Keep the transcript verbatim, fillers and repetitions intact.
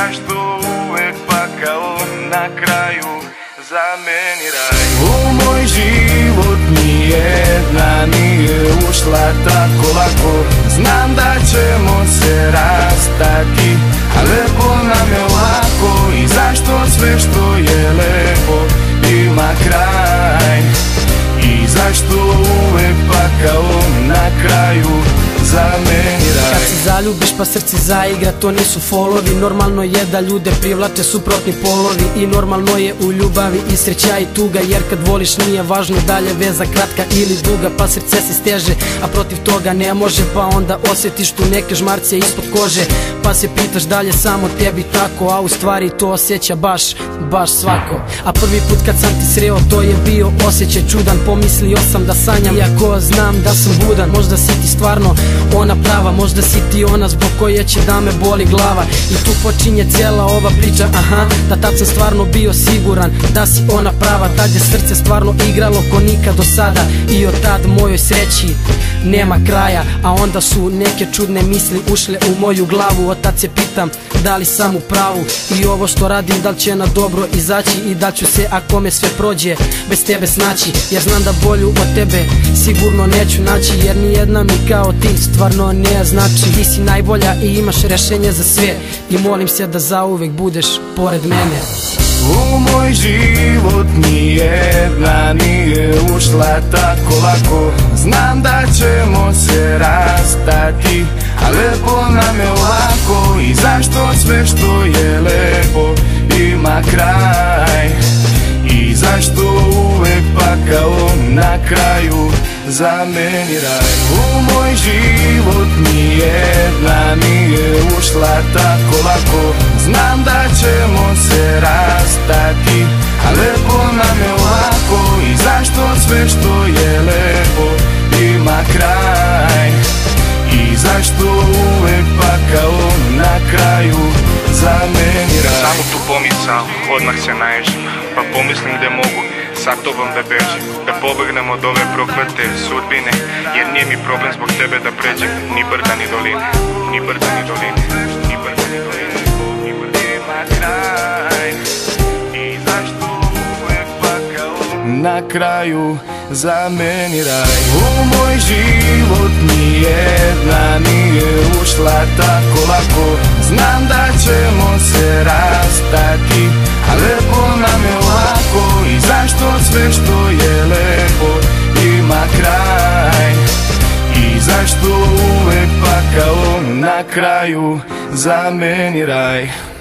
zašto uvek pakao na kraju zameni raj. U moj život nijedna nije ušla tako lako. Znam da ćemo se rastati, a lepo nam je lako. I zašto sve što je lepo ima kraj? I zašto uvek pakao na kraju zameni raj? Kad se zaljubiš pa srce zaigra, to nisu folovi. Normalno je da ljude privlače suprotni polovi. I normalno je u ljubavi i sreća i tuga, jer kad voliš nije važno da li je veza kratka ili duga. Pa srce se steže, a protiv toga ne može. Pa onda osjetiš tu neke žmarce ispod kože, pa se pitaš da li je samo tebi tako, a u stvari to osjeća baš, baš svako. A prvi put kad sam ti sreo, to je bio osjećaj čudan. Pomislio sam da sanjam, iako znam da sam budan. Možda si ti stvarno ona prava, možda si ti ona zbog koje će da me boli glava. I tu počinje cijela ova priča, aha, da tad sam stvarno bio siguran da si ona prava. Tad je srce stvarno igralo ko nikad do sada i od tad mojoj sreći nema kraja. A onda su neke čudne misli ušle u moju glavu, od tad se pitam da li sam u pravu i ovo što radim da li će na dobro izaći i da ću se ako me sve prođe bez tebe snaći. Jer znam da bolju od tebe sigurno neću naći, jer nijedna mi kao ti stvarno ne znači. Ti si najbolja i imaš rešenje za sve i molim se da zauvek budeš pored mene. U moj život nijedna nije ušla tako lako. Znam da ćemo se rastati, a lepo nam je lako. I zašto sve što je lepo ima kraj? I zašto uvek pakao na kraju zameni raj? U moj život nijedna nije ušla tako lako. Znam da ćemo se rastati, a lepo nam je lako. I zašto sve što je lepo ima kraj? I zašto uvek pakao na kraju zameni raj? Samo tu pomisao, odmah se naježim, pa pomislim gde mogu sa tobom da bežim, da pobegnem od ove proklete sudbine, jer nije mi problem zbog tebe da pređem ni brda ni doline, ni brda ni doline, ni brda ni doline, ni brda ni doline. I zašto uvek pakao na kraju zameni raj? U moj život nijedna nije ušla tako lako. Znam da ćemo se rastati, a lepo nam je lako. I zašto sve što je lepo ima kraj? I zašto uvek pakao na kraju zameni raj?